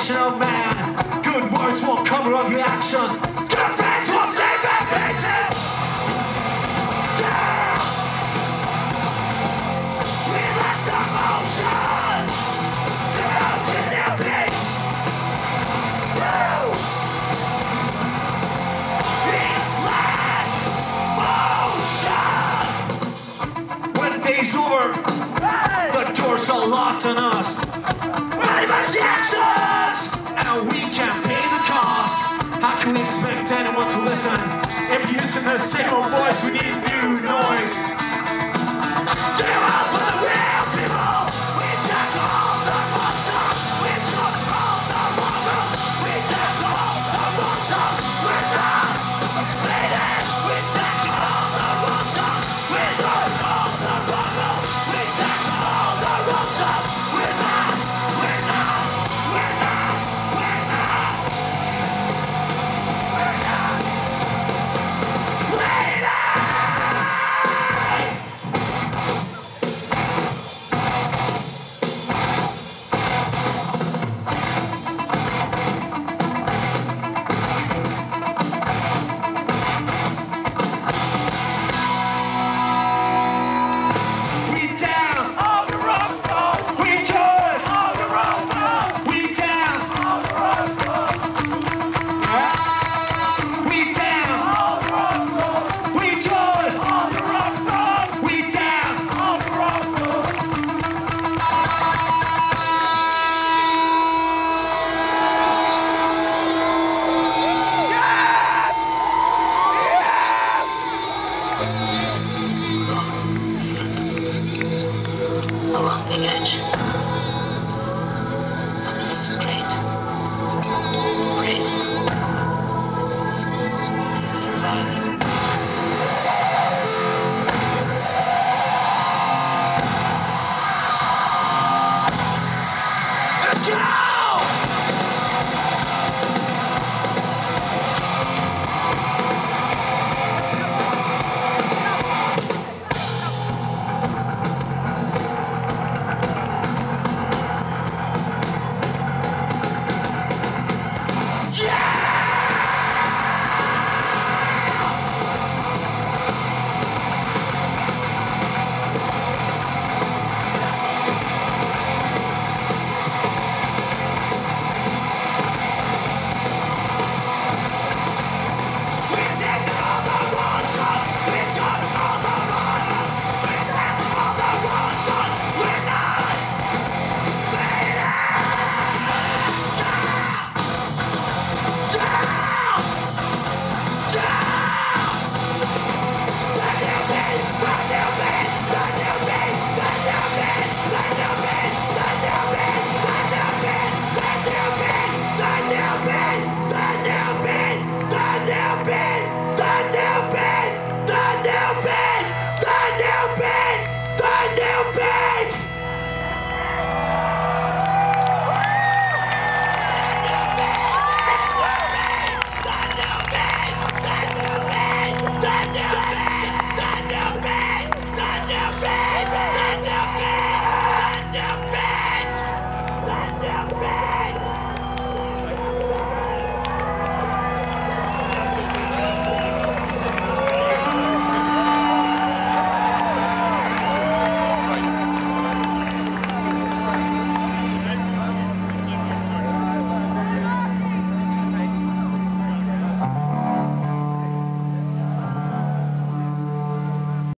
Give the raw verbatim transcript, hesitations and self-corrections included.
creation of man. Good words won't cover up your actions. Good friends won't save your hatred. Yeah. We let the motion down to their peace. Woo. We let motion. When day's over, hey. The doors are locked on us. The actions, and we can't pay the cost. How can we expect anyone to listen if using the same old voice? We need new noise. Give up for the real people. We dance all the wrong songs. We took all the wrong roads. We dance all the wrong songs. We're not ladies. We dance all the wrong songs. We took all the wrong roads. We dance all the wrong songs. We're not. We're not. Along the edge.